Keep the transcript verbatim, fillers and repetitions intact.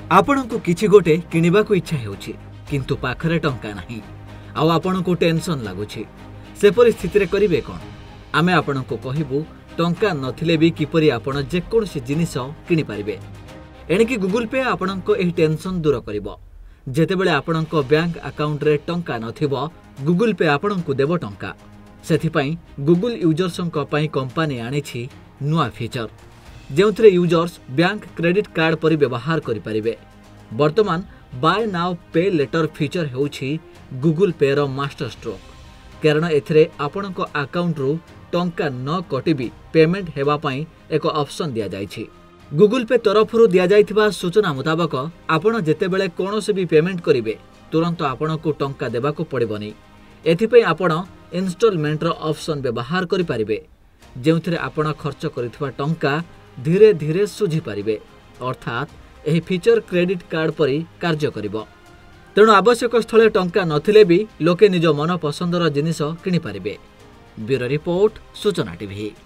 आपणको किछि गोटे किनिबाकू इच्छा हेउछि किंतु पाखरे टंका नाही आउ आपणको टेंशन लागुछि से परिस्थिति रे करिवे कोन आमे आपणको कहिबु टंका नथिले भी किपरि आपण जे कोनसी जिनिस किनि परिबे एणिकी गूगल पे आपणको एही टेंशन दूर करिवो जेतेबेले आपणको बैंक अकाउंट रे टंका नथिबो गूगल पे आपणको देबो टंका सेथि पई गूगल यूजर्सଙ୍କ पई कंपनी आनिछि नुआ फीचर जेउथरे यूजर्स बैंक क्रेडिट कार्ड परि व्यवहार करि परिबे वर्तमान buy now pay later feature हेउछि गूगल पे रो मास्टर स्ट्रोक कारण एथरे आपणको अकाउंट रु टंका न कटिबी पेमेंट हेबा पई एक ऑप्शन दिया जाइछि गूगल पे तरफरु दिया जाइथिबा सूचना मुताबक आपण जेतेबेले कोनोसे भी पेमेंट करिवे तुरंत आपणको टंका देबाको पड़िबनी एथि पई आपण इंस्टॉलमेंट रो ऑप्शन व्यवहार करि परिबे जेउथरे आपण खर्च करिथिबा टंका धीरे धीरे सुझी पारिबे अर्थात एही फीचर क्रेडिट कार्ड परि कार्य करिवो तेणु आवश्यक स्थले टंका नथिले भी लोके निज मन पसंदर जिनिस किनि पारिबे ब्यूरो रिपोर्ट सूचना टीवी।